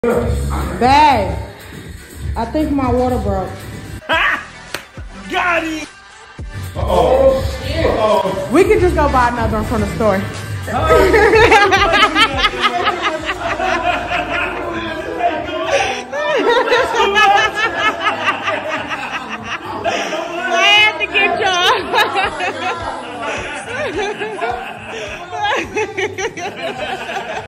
Babe, I think my water broke. Got it! Uh-oh. Uh-oh. We can just go buy another one from the store. I had to get y'all.